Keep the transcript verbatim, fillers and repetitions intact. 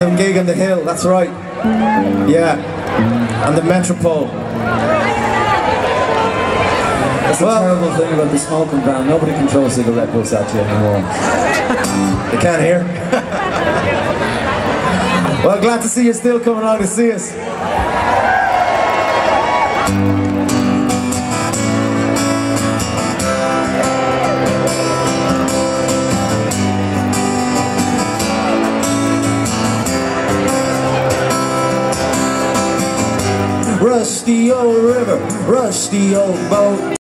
Gig on the Hill, that's right. Yeah, and the Metropole. That's the well, terrible thing about the smoking ban. Nobody can throw cigarette butts at you anymore. They can't hear. Well, glad to see you still coming along to see us. Rusty old river, rusty old boat.